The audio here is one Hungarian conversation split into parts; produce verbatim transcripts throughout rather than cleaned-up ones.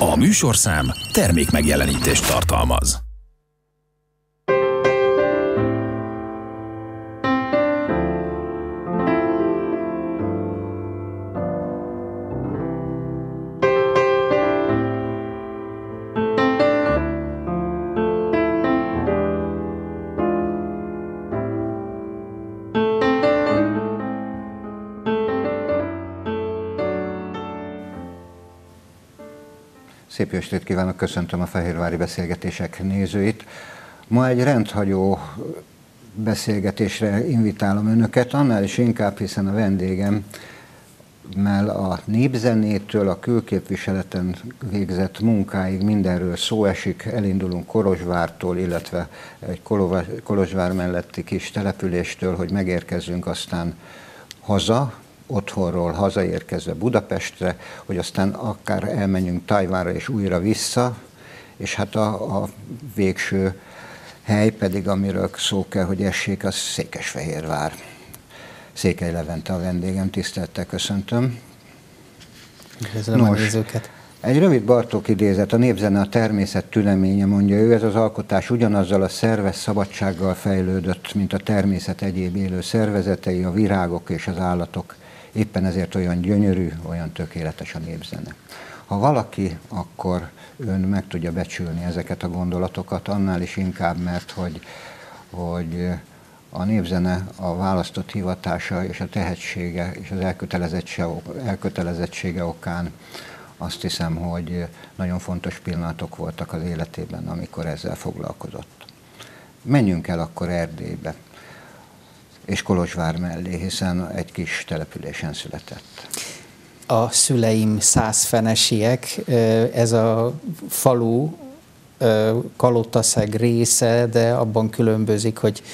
A műsorszám termék megjelenítést tartalmaz. Szép jó estét kívánok, köszöntöm a Fehérvári Beszélgetések nézőit. Ma egy rendhagyó beszélgetésre invitálom önöket, annál is inkább, hiszen a vendégem mell a népzenétől a külképviseleten végzett munkáig mindenről szó esik. Elindulunk Kolozsvártól, illetve egy Kolozsvár melletti kis településtől, hogy megérkezzünk aztán haza, otthonról hazaérkezve Budapestre, hogy aztán akár elmenjünk Tajvánra és újra vissza, és hát a, a végső hely pedig, amiről szó kell, hogy essék, az Székesfehérvár. Székely Levente a vendégem, tisztelettel köszöntöm. Üdvözlöm a nézőket. Egy rövid Bartók idézet, a népzene a természet tüleménye, mondja ő, ez az alkotás ugyanazzal a szerves szabadsággal fejlődött, mint a természet egyéb élő szervezetei, a virágok és az állatok. Éppen ezért olyan gyönyörű, olyan tökéletes a népzene. Ha valaki, akkor ön meg tudja becsülni ezeket a gondolatokat, annál is inkább, mert hogy, hogy a népzene a választott hivatása és a tehetsége és az elkötelezettsége, elkötelezettsége okán azt hiszem, hogy nagyon fontos pillanatok voltak az életében, amikor ezzel foglalkozott. Menjünk el akkor Erdélybe és Kolozsvár mellé, hiszen egy kis településen született. A szüleim százfenesiek, ez a falu Kalotaszeg része, de abban különbözik, hogy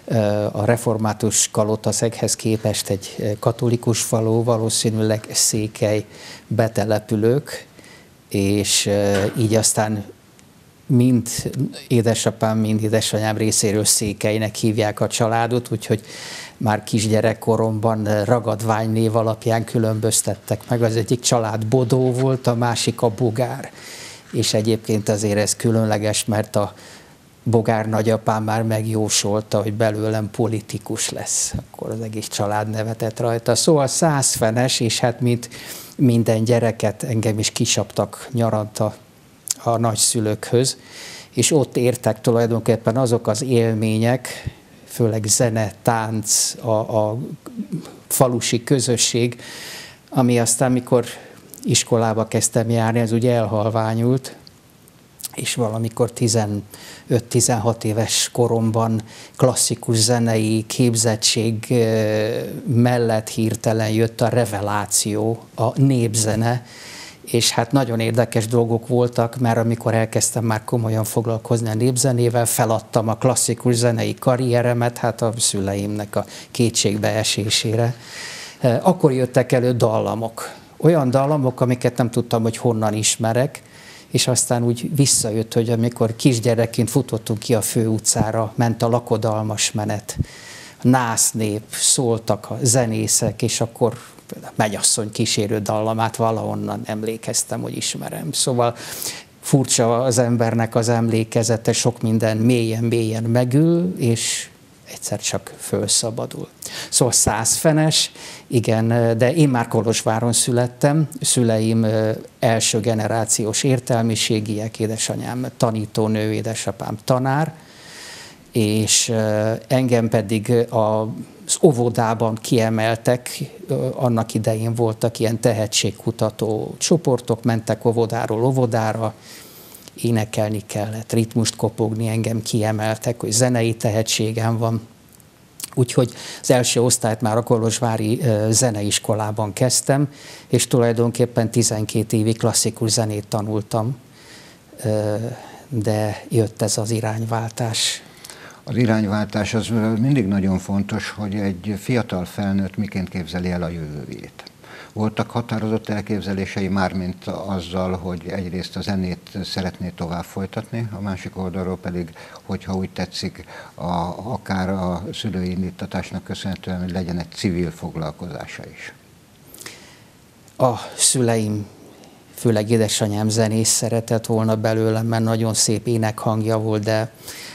a református Kalotaszeghez képest egy katolikus falu, valószínűleg székely betelepülők, és így aztán mind édesapám, mind édesanyám részéről Székelynek hívják a családot, úgyhogy már kisgyerekkoromban ragadványnév alapján különböztettek meg. Az egyik család Bodó volt, a másik a Bogár. És egyébként azért ez különleges, mert a Bogár nagyapám már megjósolta, hogy belőlem politikus lesz. Akkor az egész család nevetett rajta. Szóval százfenes, és hát mint minden gyereket engem is kisaptak nyaranta a nagyszülőkhöz, és ott értek tulajdonképpen azok az élmények, főleg zene, tánc, a, a falusi közösség, ami aztán, mikor iskolába kezdtem járni, ez ugye elhalványult, és valamikor tizenöt-tizenhat éves koromban klasszikus zenei képzettség mellett hirtelen jött a reveláció, a népzene, és hát nagyon érdekes dolgok voltak, mert amikor elkezdtem már komolyan foglalkozni a népzenével, feladtam a klasszikus zenei karrieremet, hát a szüleimnek a kétségbeesésére. Akkor jöttek elő dallamok. Olyan dallamok, amiket nem tudtam, hogy honnan ismerek, és aztán úgy visszajött, hogy amikor kisgyerekként futottunk ki a főutcára, ment a lakodalmas menet, a násznép, szóltak a zenészek, és akkor Mennyasszony kísérő dallamát valahonnan emlékeztem, hogy ismerem. Szóval furcsa az embernek az emlékezete, sok minden mélyen-mélyen megül, és egyszer csak fölszabadul. Szóval százfenes, igen, de én már Kolozsváron születtem, szüleim első generációs értelmiségiek, édesanyám tanítónő, édesapám tanár, és engem pedig a az óvodában kiemeltek, annak idején voltak ilyen tehetségkutató csoportok, mentek óvodáról óvodára, énekelni kellett, ritmust kopogni, engem kiemeltek, hogy zenei tehetségem van. Úgyhogy az első osztályt már a kolozsvári zeneiskolában kezdtem, és tulajdonképpen tizenkét évig klasszikus zenét tanultam, de jött ez az irányváltás. Az irányváltás az mindig nagyon fontos, hogy egy fiatal felnőtt miként képzeli el a jövőjét. Voltak határozott elképzelései mármint azzal, hogy egyrészt a zenét szeretné tovább folytatni, a másik oldalról pedig, hogyha úgy tetszik, a, akár a szülői indítatásnak köszönhetően, hogy legyen egy civil foglalkozása is. A szüleim főleg édesanyám zenész szeretett volna belőlem, mert nagyon szép énekhangja volt, de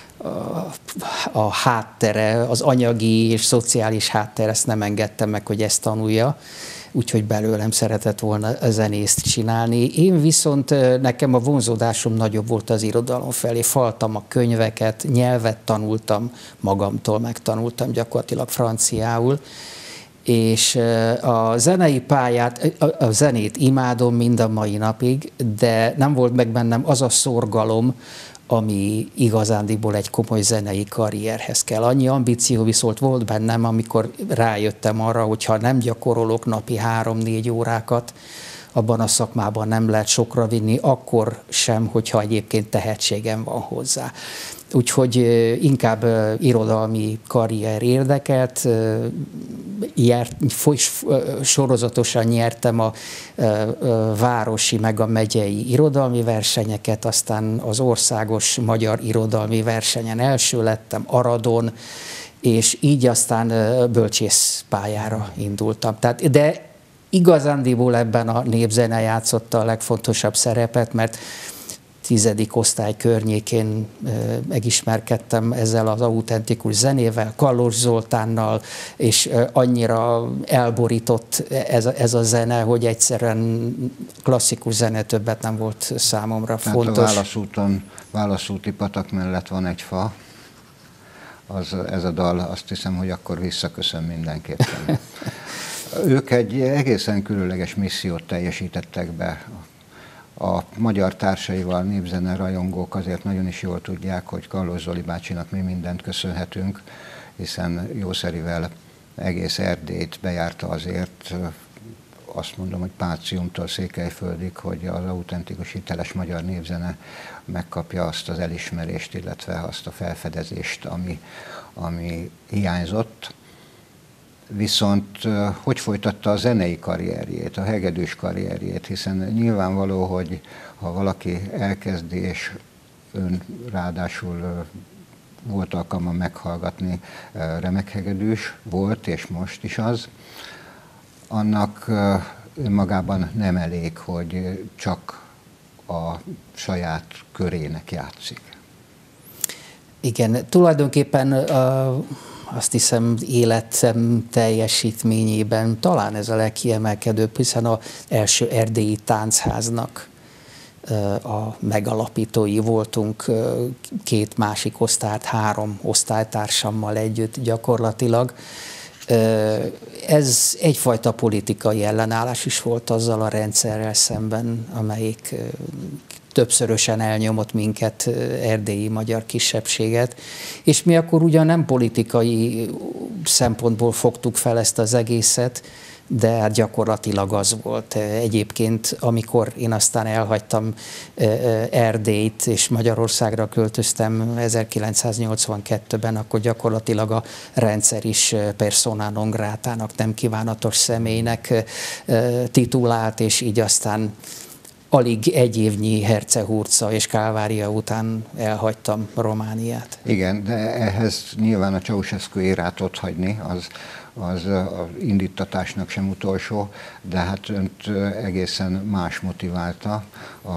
a háttere, az anyagi és szociális háttere, ezt nem engedtem meg, hogy ezt tanulja, úgyhogy belőlem szeretett volna zenészt csinálni. Én viszont, nekem a vonzódásom nagyobb volt az irodalom felé, faltam a könyveket, nyelvet tanultam, magamtól megtanultam gyakorlatilag franciául, és a zenei pályát, a zenét imádom mind a mai napig, de nem volt meg bennem az a szorgalom, ami igazándiból egy komoly zenei karrierhez kell. Annyi ambíció viszont volt bennem, amikor rájöttem arra, hogy ha nem gyakorolok napi három-négy órákat, abban a szakmában nem lehet sokra vinni, akkor sem, hogyha egyébként tehetségem van hozzá. Úgyhogy inkább irodalmi karrier érdekelt, járt, sorozatosan nyertem a városi meg a megyei irodalmi versenyeket, aztán az országos magyar irodalmi versenyen első lettem, Aradon, és így aztán bölcsész pályára indultam. Tehát, de igazándiból ebben a népzene játszotta a legfontosabb szerepet, mert tizedik osztály környékén megismerkedtem ezzel az autentikus zenével, Kallos Zoltánnal, és annyira elborított ez a, ez a zene, hogy egyszerűen klasszikus zene többet nem volt számomra Tehát fontos. a válaszúton, válaszúti patak mellett van egy fa, az, ez a dal, azt hiszem, hogy akkor visszaköszön mindenképpen. Ők egy egészen különleges missziót teljesítettek be. A magyar társaival, népzene rajongók azért nagyon is jól tudják, hogy Kallos Zoli bácsinak mi mindent köszönhetünk, hiszen jószerivel egész Erdélyt bejárta azért, azt mondom, hogy Páciumtól Székelyföldig, hogy az autentikus, hiteles magyar népzene megkapja azt az elismerést, illetve azt a felfedezést, ami, ami hiányzott. Viszont hogy folytatta a zenei karrierjét, a hegedűs karrierjét, hiszen nyilvánvaló, hogy ha valaki elkezdi, és ön ráadásul volt alkalma meghallgatni remek hegedűs, volt és most is az, annak önmagában nem elég, hogy csak a saját körének játszik. Igen, tulajdonképpen uh... azt hiszem életem teljesítményében talán ez a legkiemelkedőbb, hiszen az első erdélyi táncháznak a megalapítói voltunk, két másik osztályt, három osztálytársammal együtt gyakorlatilag. Ez egyfajta politikai ellenállás is volt azzal a rendszerrel szemben, amelyik többszörösen elnyomott minket, erdélyi magyar kisebbséget, és mi akkor ugyan nem politikai szempontból fogtuk fel ezt az egészet, de hát gyakorlatilag az volt. Egyébként, amikor én aztán elhagytam Erdélyt, és Magyarországra költöztem ezerkilencszáznyolcvankettőben, akkor gyakorlatilag a rendszer is persona non gratának, nem kívánatos személynek titulált, és így aztán alig egy évnyi hercehurca és Kálvária után elhagytam Romániát. Igen, de ehhez nyilván a Ceausescu érát otthagyni, az, az az indítatásnak sem utolsó, de hát önt egészen más motiválta a,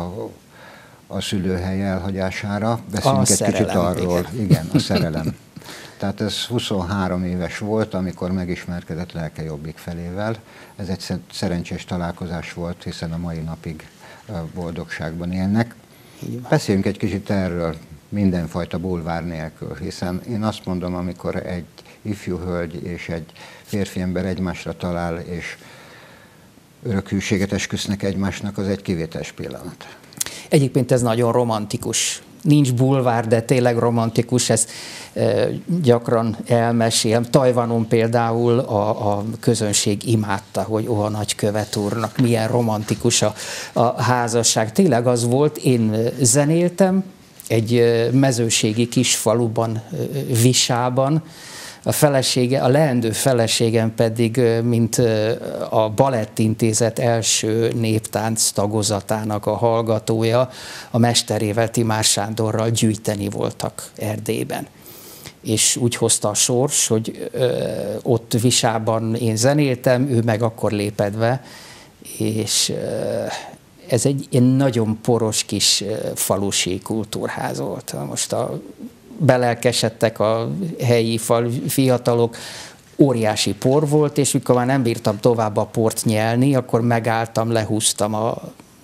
a szülőhely elhagyására. Beszéljünk egy kicsit arról. Igen. igen, a szerelem. Tehát ez huszonhárom éves volt, amikor megismerkedett lelke jobbik felével. Ez egy szerencsés találkozás volt, hiszen a mai napig boldogságban élnek. Beszéljünk egy kicsit erről mindenfajta bulvár nélkül, hiszen én azt mondom, amikor egy ifjú hölgy és egy férfi ember egymásra talál, és örök hűséget esküsznek egymásnak, az egy kivételes pillanat. Egyébként ez nagyon romantikus. Nincs bulvár, de tényleg romantikus, ezt e, gyakran elmesélem. Tajvanon például a, a közönség imádta, hogy ó, a nagykövet úrnak milyen romantikus a, a házasság. Tényleg az volt, én zenéltem egy mezőségi kis faluban, Visában, a felesége, a leendő feleségem pedig, mint a Balettintézet első néptánc tagozatának a hallgatója, a mesterével, Timár Sándorral gyűjteni voltak Erdélyben. És úgy hozta a sors, hogy ott Visában én zenéltem, ő meg akkor lépett be, és ez egy, egy nagyon poros kis falusi kultúrház volt. Most a, belelkesedtek a helyi fal, fiatalok, óriási por volt, és mikor már nem bírtam tovább a port nyelni, akkor megálltam, lehúztam a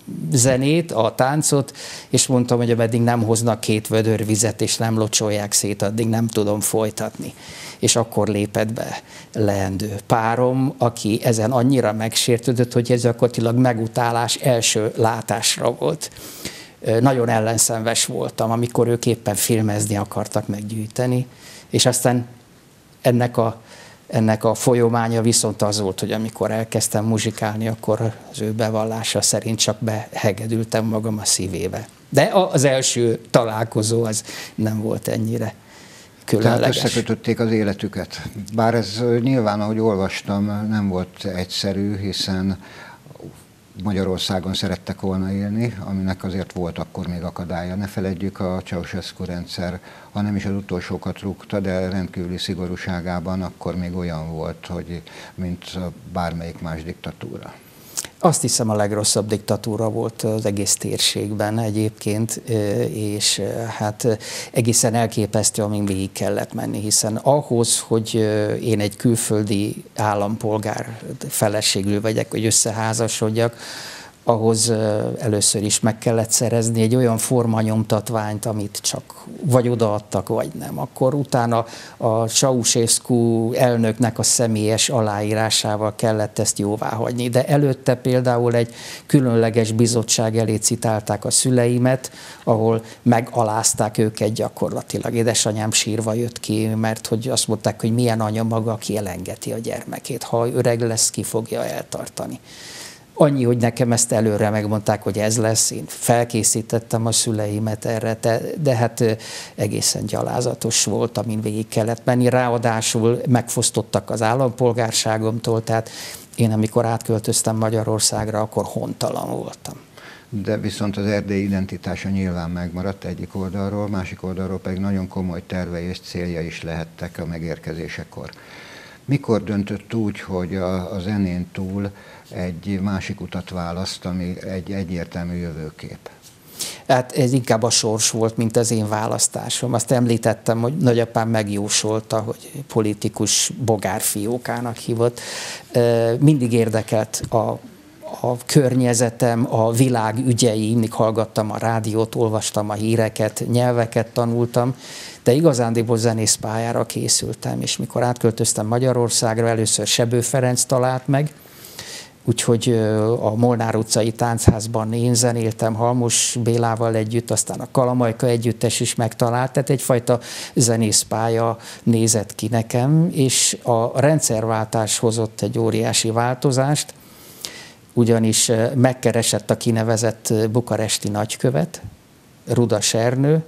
zenét, a táncot, és mondtam, hogy ameddig nem hoznak két vödör vizet, és nem locsolják szét, addig nem tudom folytatni. És akkor lépett be leendő párom, aki ezen annyira megsértődött, hogy ez gyakorlatilag megutálás első látásra volt. Nagyon ellenszenves voltam, amikor ők éppen filmezni akartak meggyűjteni, és aztán ennek a Ennek a folyamánya viszont az volt, hogy amikor elkezdtem muzsikálni, akkor az ő bevallása szerint csak behegedültem magam a szívébe. De az első találkozó az nem volt ennyire különleges. Tehát összekötötték az életüket. Bár ez nyilván, ahogy olvastam, nem volt egyszerű, hiszen Magyarországon szerettek volna élni, aminek azért volt akkor még akadálya. Ne feledjük, a Ceausescu rendszer, ha nem is az utolsókat rúgta, de rendkívüli szigorúságában akkor még olyan volt, hogy mint bármelyik más diktatúra. Azt hiszem, a legrosszabb diktatúra volt az egész térségben egyébként, és hát egészen elképesztő, amin végig kellett menni, hiszen ahhoz, hogy én egy külföldi állampolgár feleségül vegyek, hogy összeházasodjak, ahhoz először is meg kellett szerezni egy olyan formanyomtatványt, amit csak vagy odaadtak, vagy nem. Akkor utána a Ceausescu elnöknek a személyes aláírásával kellett ezt jóváhagyni. De előtte például egy különleges bizottság elé citálták a szüleimet, ahol megalázták őket gyakorlatilag. Édesanyám sírva jött ki, mert hogy azt mondták, hogy milyen anya maga, aki elengeti a gyermekét. Ha öreg lesz, ki fogja eltartani. Annyi, hogy nekem ezt előre megmondták, hogy ez lesz, én felkészítettem a szüleimet erre, de, de hát egészen gyalázatos volt, amin végig kellett menni. Ráadásul megfosztottak az állampolgárságomtól, tehát én amikor átköltöztem Magyarországra, akkor hontalan voltam. De viszont az erdélyi identitása nyilván megmaradt egyik oldalról, másik oldalról pedig nagyon komoly tervei és célja is lehettek a megérkezésekor. Mikor döntött úgy, hogy a, a zenén túl egy másik utat választ, ami egy egyértelmű jövőkép? Hát ez inkább a sors volt, mint az én választásom. Azt említettem, hogy nagyapám megjósolta, hogy politikus bogárfiókának hívott. Mindig érdekelt a, a környezetem, a világ ügyei, mindig hallgattam a rádiót, olvastam a híreket, nyelveket tanultam, de igazándiból zenészpályára készültem, és mikor átköltöztem Magyarországra, először Sebő Ferenc talált meg, úgyhogy a Molnár utcai táncházban én zenéltem Halmos Bélával együtt, aztán a Kalamajka együttes is megtalált, tehát egyfajta zenészpálya nézett ki nekem, és a rendszerváltás hozott egy óriási változást, ugyanis megkeresett a kinevezett bukaresti nagykövet, Rudas Ernő,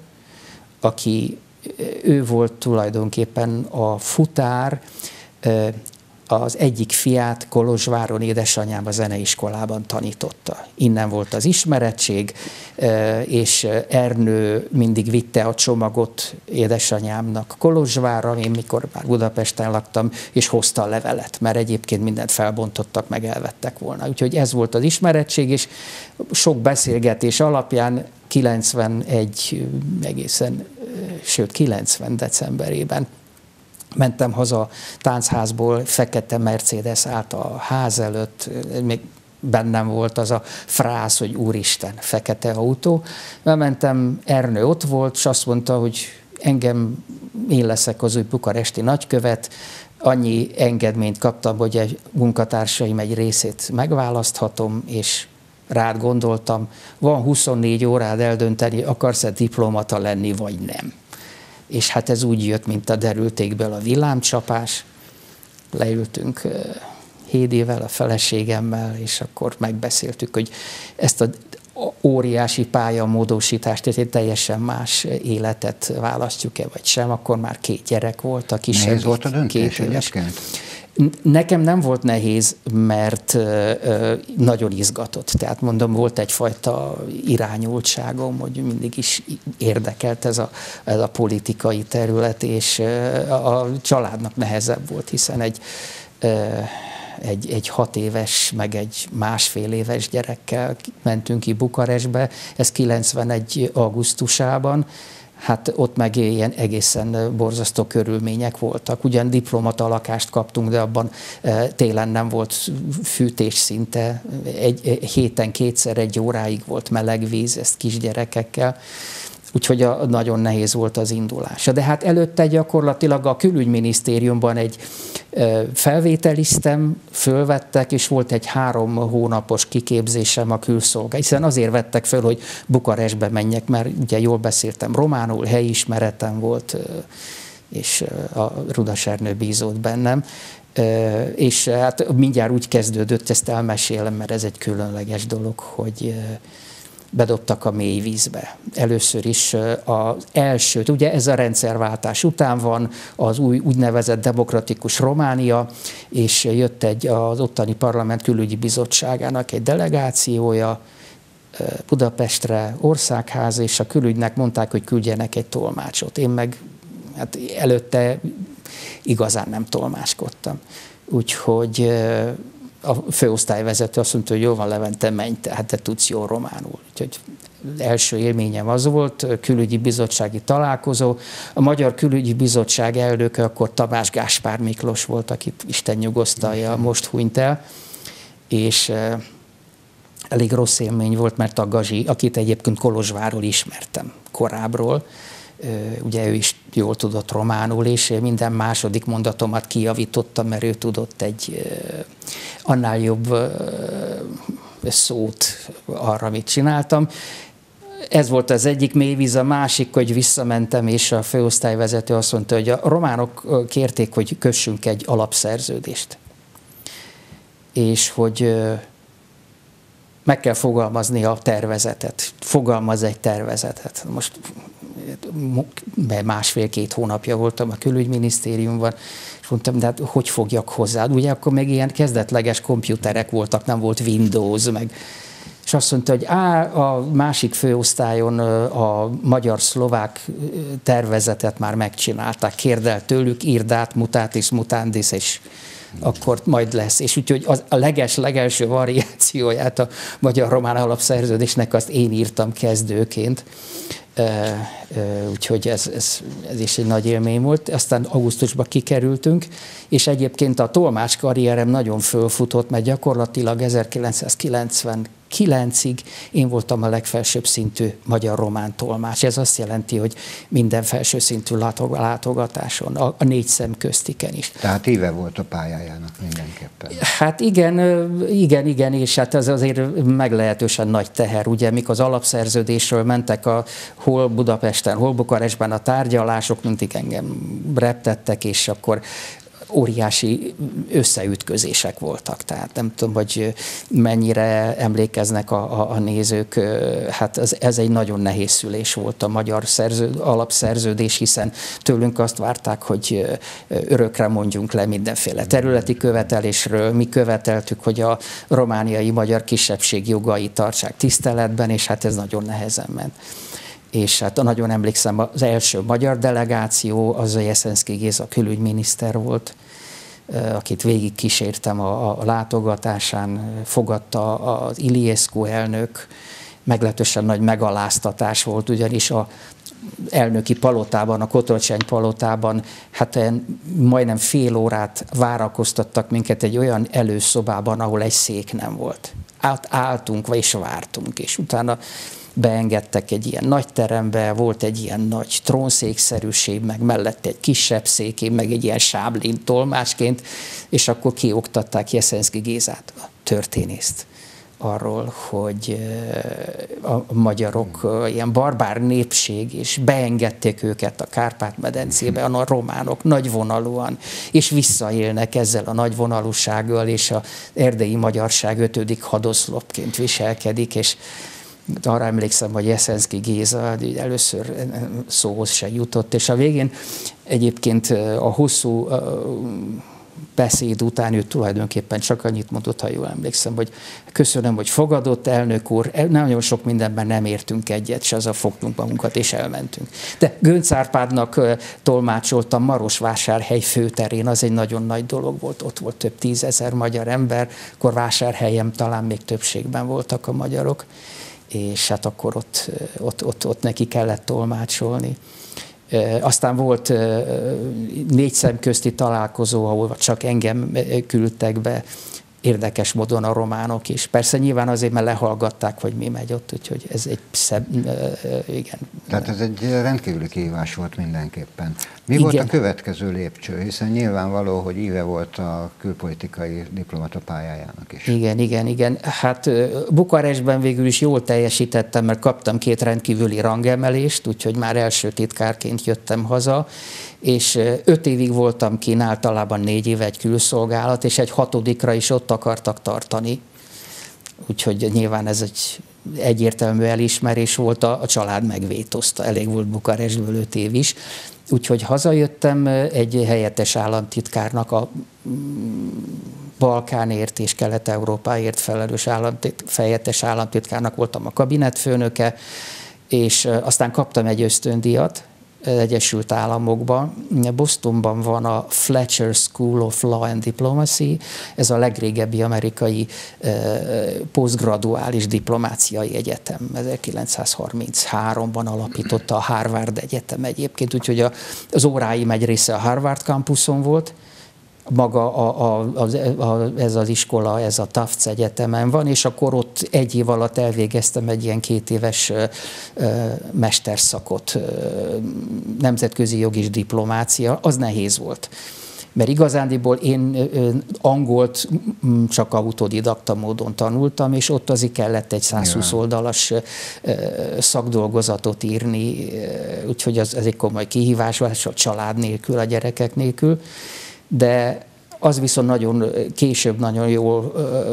aki ő volt tulajdonképpen a futár, az egyik fiát Kolozsváron édesanyám a zeneiskolában tanította. Innen volt az ismerettség, és Ernő mindig vitte a csomagot édesanyámnak Kolozsvárra, én mikor már Budapesten laktam, és hozta a levelet, mert egyébként mindent felbontottak, meg elvettek volna. Úgyhogy ez volt az ismerettség, és sok beszélgetés alapján kilencvenegy egészen, sőt kilencven decemberében mentem haza a táncházból, fekete Mercedes állt a ház előtt, még bennem volt az a frász, hogy úristen, fekete autó. Bementem, Ernő ott volt, és azt mondta, hogy engem, én leszek az új bukaresti nagykövet, annyi engedményt kaptam, hogy egy munkatársaim egy részét megválaszthatom, és rád gondoltam, van huszonnégy órád eldönteni, akarsz-e diplomata lenni, vagy nem. És hát ez úgy jött, mint a derültékből a villámcsapás. Leültünk Hédével, a feleségemmel, és akkor megbeszéltük, hogy ezt a óriási pályamódosítást, egy teljesen más életet választjuk-e, vagy sem. Akkor már két gyerek volt, a kisebb. Nehéz volt a döntés egyébként? Nekem nem volt nehéz, mert nagyon izgatott. Tehát mondom, volt egyfajta irányultságom, hogy mindig is érdekelt ez a, ez a politikai terület, és a családnak nehezebb volt, hiszen egy egy, egy hat éves, meg egy másfél éves gyerekkel mentünk ki Bukarestbe, ez kilencvenegy augusztusában, hát ott meg ilyen egészen borzasztó körülmények voltak. Ugyan diplomata lakást kaptunk, de abban télen nem volt fűtés szinte. Egy héten kétszer egy óráig volt meleg víz, ezt kisgyerekekkel. Úgyhogy a, nagyon nehéz volt az indulása. De hát előtte gyakorlatilag a külügyminisztériumban egy felvételiztem, fölvettek, és volt egy három hónapos kiképzésem a külszolgálatban, hiszen azért vettek föl, hogy Bukarestbe menjek, mert ugye jól beszéltem románul, helyismeretem volt, és a Rudas Ernő bízott bennem. És hát mindjárt úgy kezdődött, ezt elmesélem, mert ez egy különleges dolog, hogy bedobtak a mély vízbe. Először is az elsőt, ugye ez a rendszerváltás után van, az új úgynevezett demokratikus Románia, és jött egy az ottani parlament külügyi bizottságának egy delegációja Budapestre, országház, és a külügynek mondták, hogy küldjenek egy tolmácsot. Én meg hát előtte igazán nem tolmáskodtam. Úgyhogy a főosztályvezető azt mondta, hogy jó van, Levente, menj, tehát te tudsz jól románul. Úgyhogy első élményem az volt, külügyi bizottsági találkozó. A Magyar Külügyi Bizottság elnöke akkor Tamás Gáspár Miklós volt, akit Isten nyugosztalja, most hunyt el, és elég rossz élmény volt, mert a Gazsi, akit egyébként Kolozsvárról ismertem korábbról, ugye ő is jól tudott románul, és minden második mondatomat kijavítottam, mert ő tudott egy annál jobb szót arra, amit csináltam. Ez volt az egyik mélyvíz, a másik, hogy visszamentem, és a főosztályvezető azt mondta, hogy a románok kérték, hogy kössünk egy alapszerződést. És hogy meg kell fogalmazni a tervezetet. Fogalmaz egy tervezetet. Most másfél-két hónapja voltam a külügyminisztériumban, és mondtam, de hát hogy fogjak hozzá? Ugye akkor még ilyen kezdetleges komputerek voltak, nem volt Windows, meg. És azt mondta, hogy á, a másik főosztályon a magyar-szlovák tervezetet már megcsinálták, kérd el tőlük, írd át, mutatis mutandis, és akkor majd lesz. És úgyhogy az, a leges-legelső variációját a magyar-román alapszerződésnek azt én írtam kezdőként. Úgyhogy ez, ez, ez is egy nagy élmény volt. Aztán augusztusban kikerültünk, és egyébként a tolmács karrierem nagyon fölfutott, mert gyakorlatilag ezerkilencszázkilencvenkivegyig én voltam a legfelsőbb szintű magyar-román tolmács. Ez azt jelenti, hogy minden felső szintű látogatáson, a, a négy szem köztiken is. Tehát éve volt a pályájának mindenképpen. Hát igen, igen, igen, és hát ez azért meglehetősen nagy teher, ugye, mik az alapszerződésről mentek a hol Budapesten, hol Bukarestben a tárgyalások, mindig engem reptettek, és akkor óriási összeütközések voltak. Tehát nem tudom, hogy mennyire emlékeznek a, a, a nézők, hát ez, ez egy nagyon nehéz szülés volt a magyar szerző, alapszerződés, hiszen tőlünk azt várták, hogy örökre mondjunk le mindenféle területi követelésről. Mi követeltük, hogy a romániai magyar kisebbség jogait tartsák tiszteletben, és hát ez nagyon nehezen ment. És hát nagyon emlékszem, az első magyar delegáció, az a Jeszenszky Géza külügyminiszter volt, akit végig kísértem a, a látogatásán, fogadta az Iliescu elnök, meglehetősen nagy megaláztatás volt, ugyanis a elnöki palotában, a Kotrocsány palotában, hát majdnem fél órát várakoztattak minket egy olyan előszobában, ahol egy szék nem volt. Át, álltunk, és vártunk, és utána beengedtek egy ilyen nagy terembe, volt egy ilyen nagy trónszékszerűség, meg mellette egy kisebb szék, meg egy ilyen sáblin tolmácsként, és akkor kioktatták Jeszenszky Gézát, a történészt, arról, hogy a magyarok ilyen barbár népség, és beengedték őket a Kárpát-medencébe, a románok nagyvonalúan, és visszaélnek ezzel a nagyvonalúsággal, és az erdélyi magyarság ötödik hadoszlopként viselkedik, és arra emlékszem, hogy Jeszenszky Géza először szóhoz se jutott, és a végén egyébként a hosszú beszéd után ő tulajdonképpen csak annyit mondott, ha jól emlékszem, hogy köszönöm, hogy fogadott, elnök úr, nagyon sok mindenben nem értünk egyet, se azzal fogtunk magunkat, és elmentünk. De Göncz Árpádnak tolmácsoltam Marosvásárhely főterén, az egy nagyon nagy dolog volt, ott volt több tízezer magyar ember, akkor Vásárhelyen talán még többségben voltak a magyarok, és hát akkor ott, ott, ott, ott neki kellett tolmácsolni. Aztán volt négy szemközti találkozó, ahol csak engem küldtek be, érdekes módon a románok is. Persze nyilván azért, mert lehallgatták, hogy mi megy ott, úgyhogy ez egy szebb, igen. Tehát ez egy rendkívüli kihívás volt mindenképpen. Mi igen. volt a következő lépcső? Hiszen nyilvánvaló, hogy íve volt a külpolitikai diplomata pályájának is. Igen, igen, igen. Hát Bukarestben végül is jól teljesítettem, mert kaptam két rendkívüli rangemelést, úgyhogy már első titkárként jöttem haza, és öt évig voltam kint, általában négy év egy külszolgálat, és egy hatodikra is ott akartak tartani. Úgyhogy nyilván ez egy egyértelmű elismerés volt, a, a család megvétózta, elég volt Bukarestből öt év is. Úgyhogy hazajöttem egy helyettes államtitkárnak, a Balkánért és Kelet-Európáért felelős államtit, helyettes államtitkárnak voltam a kabinetfőnöke, és aztán kaptam egy ösztöndíjat Egyesült Államokban. Bostonban van a Fletcher School of Law and Diplomacy, ez a legrégebbi amerikai eh, posztgraduális diplomáciai egyetem. ezerkilencszázharmincháromban alapította a Harvard Egyetem egyébként, úgyhogy a, az óráim egy része a Harvard campuson volt, maga a, a, a, a, ez az iskola, ez a Tufts Egyetemen van, és akkor ott egy év alatt elvégeztem egy ilyen két éves ö, ö, mesterszakot, ö, nemzetközi jog és diplomácia, az nehéz volt. Mert igazándiból én ö, angolt csak autodidakta módon tanultam, és ott azért kellett egy százhúsz oldalas ö, szakdolgozatot írni, úgyhogy az, ez egy komoly kihívás volt, a család nélkül, a gyerekek nélkül. De az viszont nagyon később nagyon jól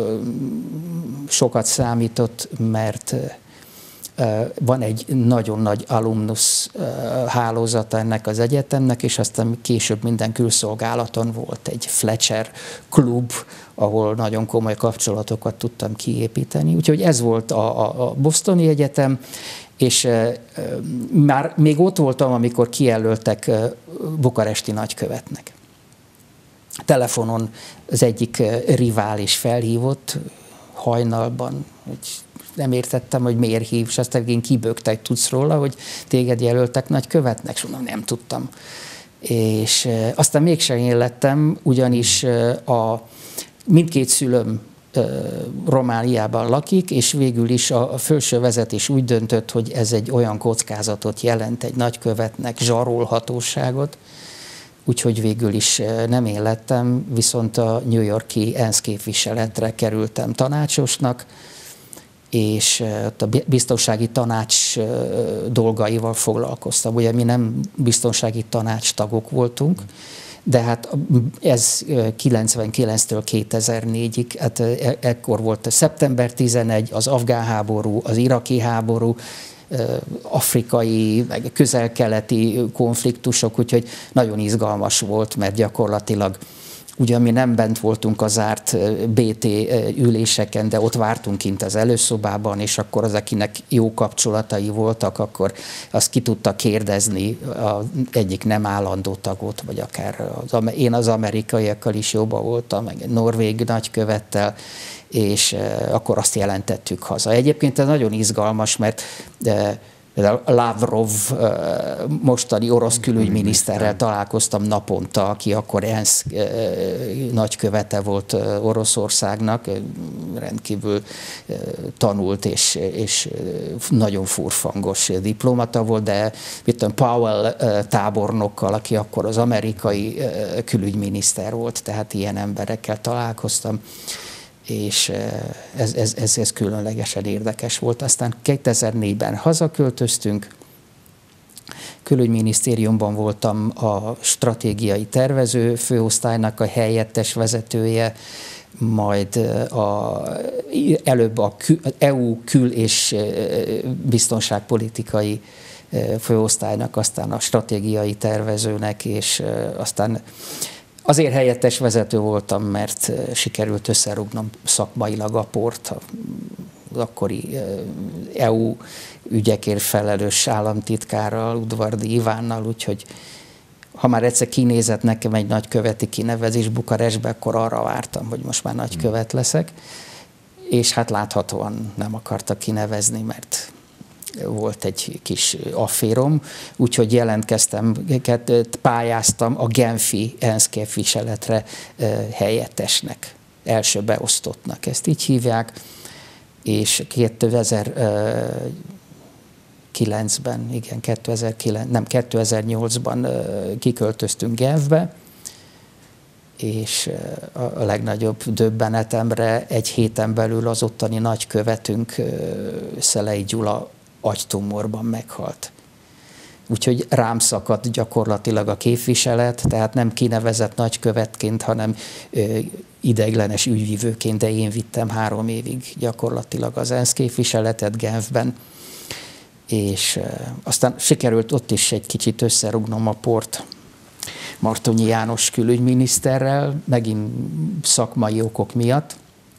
sokat számított, mert van egy nagyon nagy alumnus hálózata ennek az egyetemnek, és aztán később minden külszolgálaton volt egy Fletcher klub, ahol nagyon komoly kapcsolatokat tudtam kiépíteni. Úgyhogy ez volt a, a Bostoni Egyetem, és már még ott voltam, amikor kijelöltek bukaresti nagykövetnek. Telefonon az egyik rivális felhívott hajnalban, hogy nem értettem, hogy miért hív, és aztán én kibögtek, tudsz róla, hogy téged jelöltek nagykövetnek, és mondom, nem tudtam. És aztán mégsem én lettem, ugyanis a mindkét szülőm Romániában lakik, és végül is a felső vezetés úgy döntött, hogy ez egy olyan kockázatot jelent egy nagykövetnek, zsarolhatóságot, úgyhogy végül is nem én lettem, viszont a New York-i ENSZ képviseletre kerültem tanácsosnak, és a biztonsági tanács dolgaival foglalkoztam. Ugye mi nem biztonsági tanács tagok voltunk, de hát ez kilencvenkilenctől kétezer-négyig, hát ekkor volt szeptember tizenegy, az afgán háború, az iraki háború, afrikai, meg közel-keleti konfliktusok, úgyhogy nagyon izgalmas volt, mert gyakorlatilag ugyan mi nem bent voltunk a zárt bé té üléseken, de ott vártunk kint az előszobában, és akkor az, akinek jó kapcsolatai voltak, akkor azt ki tudta kérdezni az egyik nem állandó tagot, vagy akár az, én az amerikaiakkal is jobban voltam, meg egy norvég nagykövettel, és akkor azt jelentettük haza. Egyébként ez nagyon izgalmas, mert Lavrov mostani orosz külügyminiszterrel találkoztam naponta, aki akkor ENSZ nagykövete volt Oroszországnak, rendkívül tanult és, és nagyon furfangos diplomata volt, de mit tudom, Powell tábornokkal, aki akkor az amerikai külügyminiszter volt, tehát ilyen emberekkel találkoztam. És ez, ez, ez, ez különlegesen érdekes volt. Aztán kétezer-négyben hazaköltöztünk, külügyminisztériumban voltam a stratégiai tervező főosztálynak a helyettes vezetője, majd a, előbb a é u kül- és biztonságpolitikai főosztálynak, aztán a stratégiai tervezőnek, és aztán Azért helyettes vezető voltam, mert sikerült összerúgnom szakmailag a port, az akkori é u ügyekért felelős államtitkárral, Udvardi Ivánnal, úgyhogy ha már egyszer kinézett nekem egy nagyköveti kinevezés Bukarestbe, akkor arra vártam, hogy most már nagykövet leszek, és hát láthatóan nem akartak kinevezni, mert volt egy kis afférom, úgyhogy jelentkeztem, pályáztam a genfi ENSZ képviseletre helyettesnek, első beosztottnak, ezt így hívják, és kétezer-kilencben, igen, kétezer-kilenc, nem, kétezer-nyolcban kiköltöztünk Genfbe, és a legnagyobb döbbenetemre egy héten belül az ottani nagykövetünk, Szelei Gyula agytumorban meghalt. Úgyhogy rám szakadt gyakorlatilag a képviselet, tehát nem kinevezett nagykövetként, hanem ideiglenes ügyvívőként, de én vittem három évig gyakorlatilag az ENSZ képviseletet Genfben, és aztán sikerült ott is egy kicsit összerugnom a port Martonyi János külügyminiszterrel, megint szakmai okok miatt.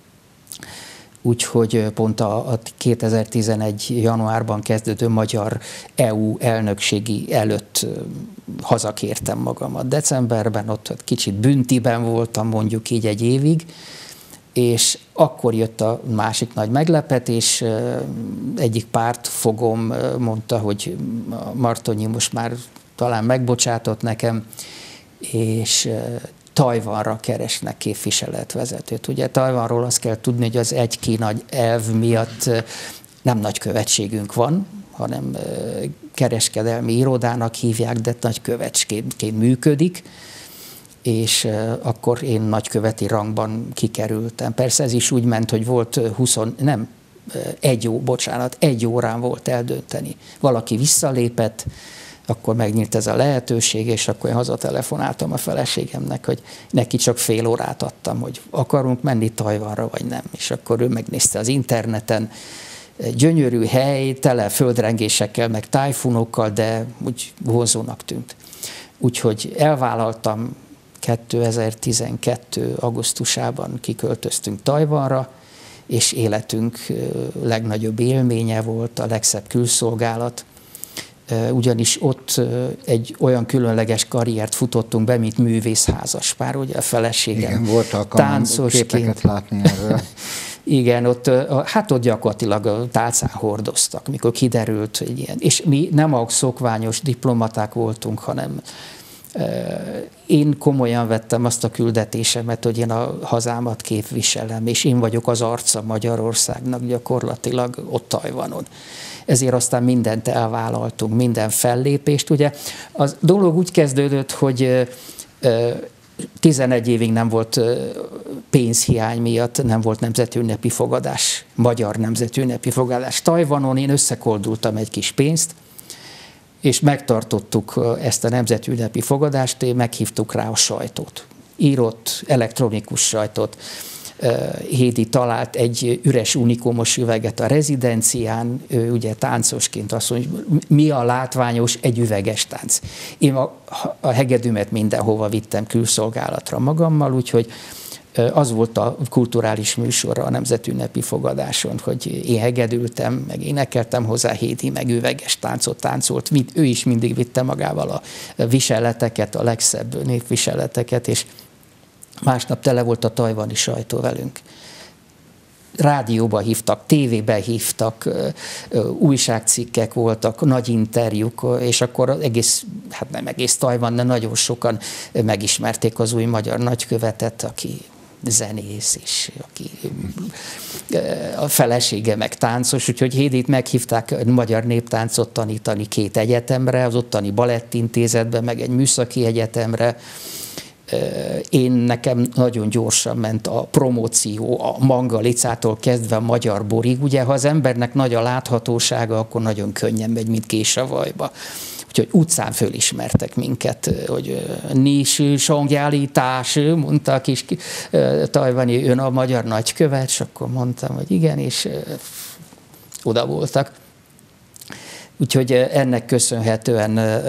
Úgyhogy pont a kétezer-tizenegy. januárban kezdődő magyar é u elnökségi előtt hazakértem magamat decemberben, ott kicsit büntiben voltam mondjuk így egy évig, és akkor jött a másik nagy meglepetés, egyik pártfogom mondta, hogy Martonyi most már talán megbocsátott nekem, és Tajvanra keresnek képviseletvezetőt. Ugye Tajvanról azt kell tudni, hogy az egy Kína elv miatt nem nagykövetségünk van, hanem kereskedelmi irodának hívják, de nagykövetségként működik, és akkor én nagyköveti rangban kikerültem. Persze ez is úgy ment, hogy volt húsz, nem, egy ó, bocsánat, egy órán volt eldönteni. Valaki visszalépett, akkor megnyílt ez a lehetőség, és akkor én hazatelefonáltam a feleségemnek, hogy neki csak fél órát adtam, hogy akarunk menni Tajvanra, vagy nem. És akkor ő megnézte az interneten, gyönyörű hely, tele földrengésekkel, meg tájfunokkal, de úgy vonzónak tűnt. Úgyhogy elvállaltam, kétezer-tizenkettő. augusztusában kiköltöztünk Tajvanra, és életünk legnagyobb élménye volt a legszebb külszolgálat, ugyanis ott egy olyan különleges karriert futottunk be, mint művészházaspár, ugye a feleségem. Igen, volt alkalmam képeket látni erről. Igen, ott, hát ott gyakorlatilag a tálcán hordoztak, mikor kiderült, hogy ilyen. És mi nem a szokványos diplomaták voltunk, hanem én komolyan vettem azt a küldetésemet, hogy én a hazámat képviselem, és én vagyok az arca Magyarországnak gyakorlatilag ott Tajvanon. Ezért aztán mindent elvállaltunk, minden fellépést. Ugye a dolog úgy kezdődött, hogy tizenegy évig nem volt pénzhiány miatt, nem volt nemzetünnepi fogadás, magyar nemzetünnepi fogadás Tajvanon. Én összekoldultam egy kis pénzt, és megtartottuk ezt a nemzetünnepi fogadást, meghívtuk rá a sajtót. Írott, elektronikus sajtót. Hédi talált egy üres unikumos üveget a rezidencián, ő ugye táncosként azt mondja, hogy mi a látványos, egy üveges tánc. Én a, a hegedűmet mindenhova vittem külszolgálatra magammal, úgyhogy az volt a kulturális műsorra a nemzetünnepi fogadáson, hogy én hegedültem, meg énekeltem hozzá, Hédi meg üveges táncot táncolt, ő is mindig vitte magával a viseleteket, a legszebb népviseleteket, és másnap tele volt a tajvani sajtó velünk. Rádióba hívtak, tévébe hívtak, újságcikkek voltak, nagy interjúk, és akkor egész, hát nem egész Tajvan, de nagyon sokan megismerték az új magyar nagykövetet, aki zenész, és aki a felesége meg táncos, úgyhogy Hédit meghívták magyar néptáncot tanítani két egyetemre, az ottani balettintézetbe, meg egy műszaki egyetemre. Én nekem nagyon gyorsan ment a promóció, a Mangalicától kezdve a magyar borig. Ugye, ha az embernek nagy a láthatósága, akkor nagyon könnyen megy, mint kés a vajba. Úgyhogy utcán fölismertek minket, hogy Nis Songyállítás, mondta a kis tajvani, ön a magyar nagykövet, és akkor mondtam, hogy igen, és oda voltak. Úgyhogy ennek köszönhetően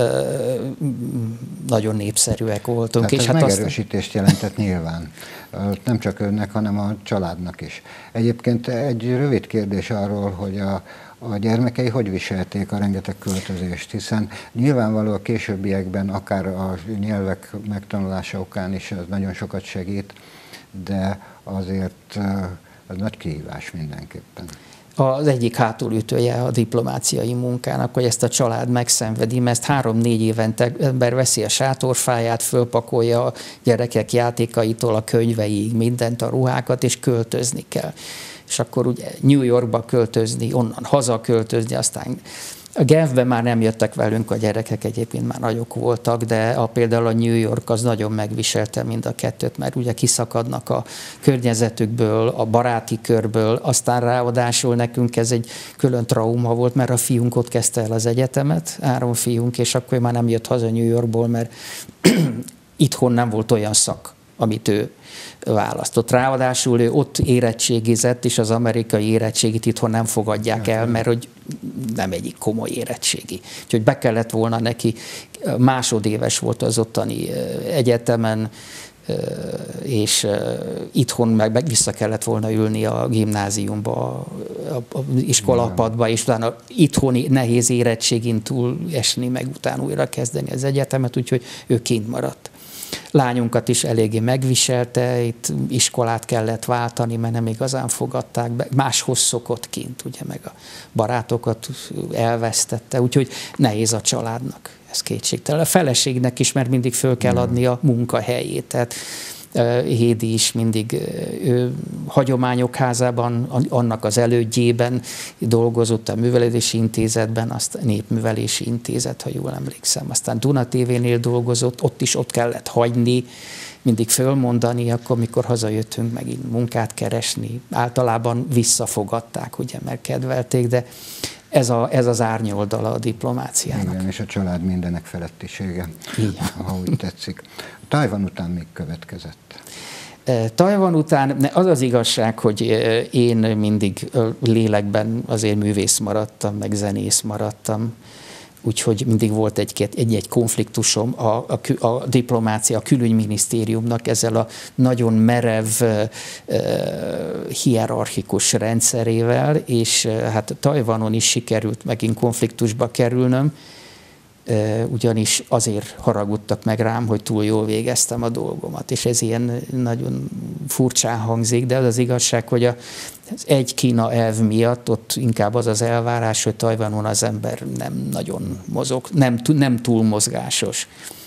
nagyon népszerűek voltunk. Tehát és ez hát megerősítést aztán... jelentett nyilván. Nem csak önnek, hanem a családnak is. Egyébként egy rövid kérdés arról, hogy a, a gyermekei hogy viselték a rengeteg költözést, hiszen nyilvánvaló a későbbiekben akár a nyelvek megtanulása okán is az nagyon sokat segít, de azért az nagy kihívás mindenképpen. Az egyik hátulütője a diplomáciai munkának, hogy ezt a család megszenvedi, mert ezt három-négy évente ember veszi a sátorfáját, fölpakolja a gyerekek játékaitól a könyveiig, mindent, a ruhákat, és költözni kell. És akkor ugye New Yorkba költözni, onnan haza költözni, aztán a Genfben már nem jöttek velünk a gyerekek, egyébként már nagyok voltak, de a, például a New York az nagyon megviselte mind a kettőt, mert ugye kiszakadnak a környezetükből, a baráti körből, aztán ráadásul nekünk ez egy külön trauma volt, mert a fiunk ott kezdte el az egyetemet, Áron fiunk, és akkor már nem jött haza New Yorkból, mert itthon nem volt olyan szak, amit ő választott. Ráadásul ő ott érettségizett, és az amerikai érettségit itthon nem fogadják el, mert hogy nem egyik komoly érettségi. Úgyhogy be kellett volna neki, másodéves volt az ottani egyetemen, és itthon meg vissza kellett volna ülni a gimnáziumba, az iskolapadba, és utána itthoni nehéz érettségin túl esni, meg utána újra kezdeni az egyetemet, úgyhogy ő kint maradt. Lányunkat is eléggé megviselte, itt iskolát kellett váltani, mert nem igazán fogadták be. Máshoz szokott kint, ugye, meg a barátokat elvesztette, úgyhogy nehéz a családnak, ez kétségtelen. A feleségnek is, mert mindig föl kell adni a munkahelyét, tehát Hédi is mindig ő, hagyományok házában, annak az elődjében dolgozott a Művelési Intézetben, azt Népművelési Intézet, ha jól emlékszem. Aztán Duna té vénél dolgozott, ott is ott kellett hagyni, mindig fölmondani, akkor mikor hazajöttünk megint munkát keresni. Általában visszafogadták, ugye, mert kedvelték, de ez, a, ez az árnyoldala a diplomáciának. Igen, és a család mindenek felettisége, igen, ha úgy tetszik. Tajvan után még következett? Tajvan után az az igazság, hogy én mindig lélekben azért művész maradtam, meg zenész maradtam, úgyhogy mindig volt egy-egy konfliktusom a, a, a diplomácia, a külügyminisztériumnak ezzel a nagyon merev, uh, hierarchikus rendszerével, és uh, hát Tajvanon is sikerült megint konfliktusba kerülnöm, uh, ugyanis azért haragudtak meg rám, hogy túl jól végeztem a dolgomat, és ez ilyen nagyon furcsán hangzik, de az az igazság, hogy a az egy Kína elv miatt ott inkább az az elvárás, hogy Tajvanon az ember nem nagyon mozog, nem, nem túl mozgásos.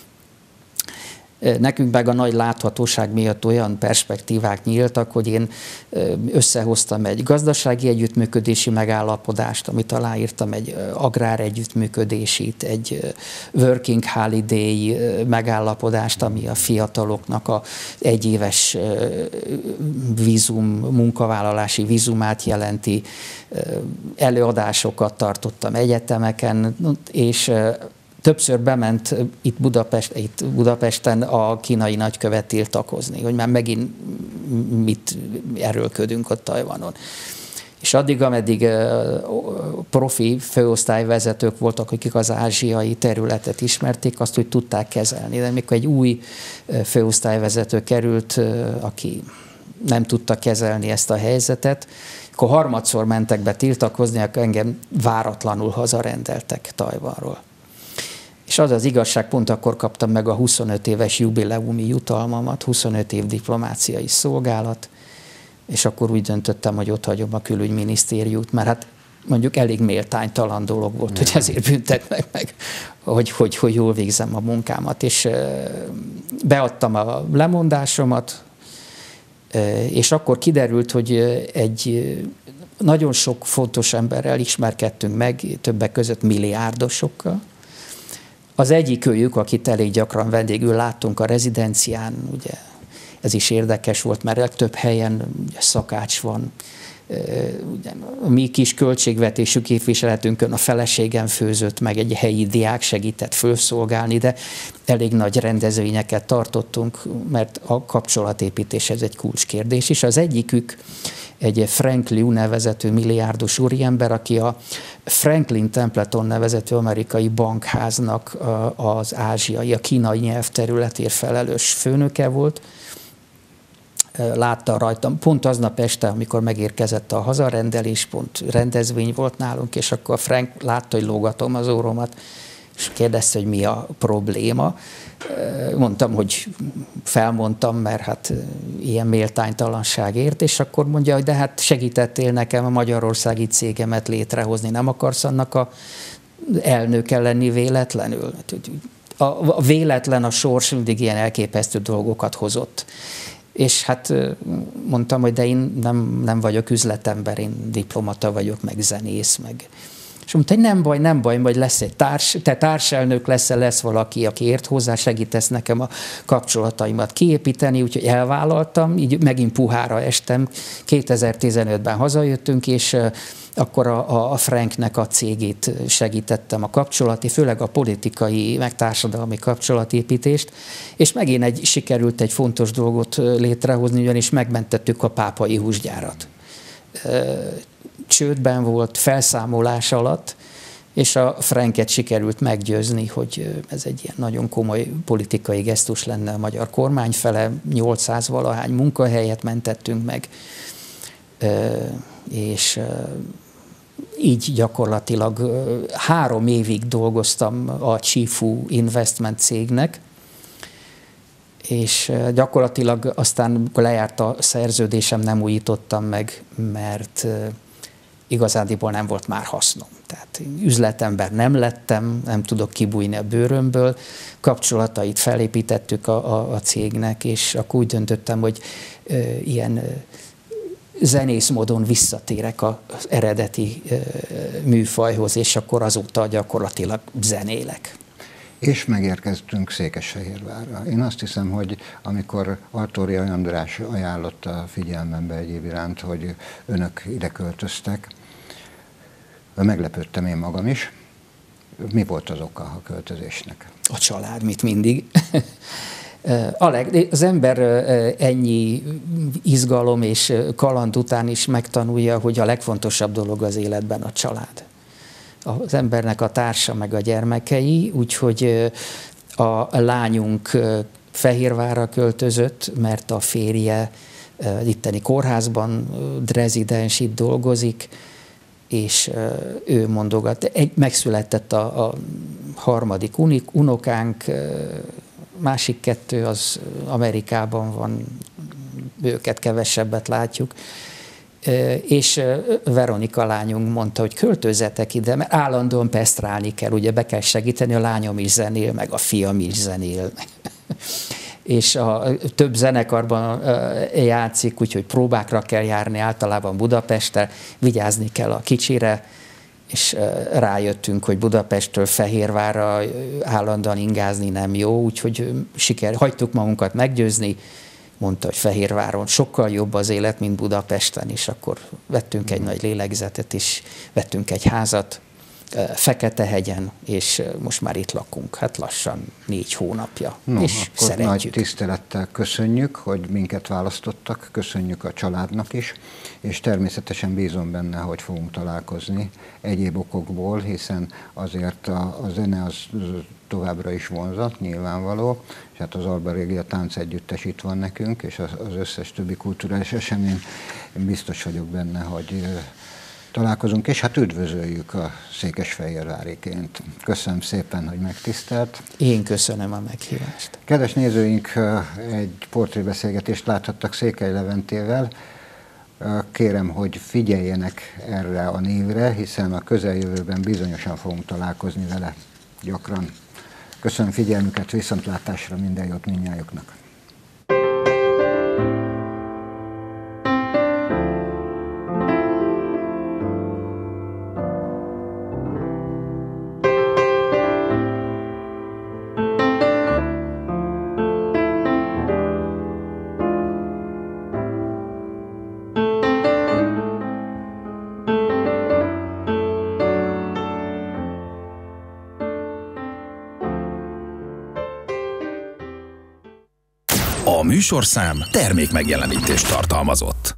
Nekünk meg a nagy láthatóság miatt olyan perspektívák nyíltak, hogy én összehoztam egy gazdasági együttműködési megállapodást, amit aláírtam, egy agrár együttműködését, egy working holiday megállapodást, ami a fiataloknak a egyéves vízum, munkavállalási vízumát jelenti. Előadásokat tartottam egyetemeken, és többször bement itt, Budapest, itt Budapesten a kínai nagykövet tiltakozni, hogy már megint mit erőlködünk ott Tajvanon. És addig, ameddig profi főosztályvezetők voltak, akik az ázsiai területet ismerték, azt úgy tudták kezelni. De mikor egy új főosztályvezető került, aki nem tudta kezelni ezt a helyzetet, akkor harmadszor mentek be tiltakozni, akkor engem váratlanul hazarendeltek Tajvanról. És az az igazság, pont akkor kaptam meg a huszonöt éves jubileumi jutalmamat, huszonöt év diplomáciai szolgálat, és akkor úgy döntöttem, hogy ott hagyom a külügyminisztériumot, mert hát mondjuk elég méltánytalan dolog volt, hogy ezért büntetnek meg, hogy, hogy, hogy jól végzem a munkámat. És beadtam a lemondásomat, és akkor kiderült, hogy egy nagyon sok fontos emberrel ismerkedtünk meg, többek között milliárdosokkal. Az egyik őjük, akit elég gyakran vendégül láttunk a rezidencián, ugye ez is érdekes volt, mert több helyen ugye, szakács van, a mi kis költségvetésű képviseletünkön a feleségem főzött, meg egy helyi diák segített fölszolgálni, de elég nagy rendezvényeket tartottunk, mert a kapcsolatépítés ez egy kulcskérdés, és az egyikük egy Frank Liu nevezetű milliárdos úriember, aki a Franklin Templeton nevezetű amerikai bankháznak az ázsiai, a kínai nyelvterületért felelős főnöke volt. Látta rajtam, pont aznap este, amikor megérkezett a hazarendelés, pont rendezvény volt nálunk, és akkor Frank látta, hogy lógatom az óromat, és kérdezte, hogy mi a probléma. Mondtam, hogy felmondtam, mert hát ilyen méltánytalanság ért, és akkor mondja, hogy de hát segítettél nekem a magyarországi cégemet létrehozni, nem akarsz annak a elnöke lenni véletlenül? A véletlen, a sors mindig ilyen elképesztő dolgokat hozott. És hát mondtam, hogy de én nem, nem vagyok üzletember, én diplomata vagyok, meg zenész, meg... És mondta, hogy nem baj, nem baj, majd lesz egy társ, te társelnök leszel, lesz valaki, aki ért hozzá, segítesz nekem a kapcsolataimat kiépíteni, úgyhogy elvállaltam, így megint puhára estem. kétezer-tizenötben hazajöttünk, és akkor a, a Franknek a cégét segítettem a kapcsolati, főleg a politikai, meg társadalmi kapcsolatépítést, és megint egy, sikerült egy fontos dolgot létrehozni, ugyanis megmentettük a pápai húsgyárat. Csődben volt, felszámolás alatt, és a Franket sikerült meggyőzni, hogy ez egy ilyen nagyon komoly politikai gesztus lenne a magyar kormány fele, nyolcszáz valahány munkahelyet mentettünk meg, és így gyakorlatilag három évig dolgoztam a Chifu Investment cégnek, és gyakorlatilag aztán, amikor lejárt a szerződésem, nem újítottam meg, mert igazándiból nem volt már hasznom. Tehát üzletember nem lettem, nem tudok kibújni a bőrömből, kapcsolatait felépítettük a, a, a cégnek, és akkor úgy döntöttem, hogy ö, ilyen ö, zenész módon visszatérek az eredeti ö, műfajhoz, és akkor azóta gyakorlatilag zenélek. És megérkeztünk Székesfehérvárra. Én azt hiszem, hogy amikor Artóri András ajánlotta a figyelmembe egyéb iránt, hogy önök ide költöztek, meglepődtem én magam is. Mi volt az oka a költözésnek? A család, mit mindig. Az ember ennyi izgalom és kaland után is megtanulja, hogy a legfontosabb dolog az életben a család. Az embernek a társa meg a gyermekei, úgyhogy a lányunk Fehérvárra költözött, mert a férje itteni kórházban rezidens, itt dolgozik, és ő mondogat. Egy, megszületett a, a harmadik unik, unokánk, másik kettő az Amerikában van, őket kevesebbet látjuk, és Veronika lányunk mondta, hogy költözzetek ide, mert állandóan pesztrálni kell, ugye be kell segíteni, a lányom is zenél, meg a fiam is zenél. És a több zenekarban játszik, úgyhogy próbákra kell járni, általában Budapestre, vigyázni kell a kicsire, és rájöttünk, hogy Budapesttől Fehérvárra állandóan ingázni nem jó, úgyhogy siker, hagytuk magunkat meggyőzni, mondta, hogy Fehérváron sokkal jobb az élet, mint Budapesten, és akkor vettünk egy nagy lélegzetet, és vettünk egy házat Feketehegyen, és most már itt lakunk, hát lassan négy hónapja, no, és akkor szeretjük. Nagy tisztelettel köszönjük, hogy minket választottak, köszönjük a családnak is, és természetesen bízom benne, hogy fogunk találkozni egyéb okokból, hiszen azért a, a zene az továbbra is vonzat, nyilvánvaló, és hát az Alba Regia táncegyüttes itt van nekünk, és az, az összes többi kulturális esemény, én biztos vagyok benne, hogy találkozunk, és hát üdvözöljük a székesfehérváriként. Köszönöm szépen, hogy megtisztelt. Én köszönöm a meghívást. Kedves nézőink, egy portrébeszélgetést láthattak Székely Leventével. Kérem, hogy figyeljenek erre a névre, hiszen a közeljövőben bizonyosan fogunk találkozni vele gyakran. Köszönöm figyelmüket, viszontlátásra, minden jót mindnyájuknak. A műsorszám termék megjelenítést tartalmazott.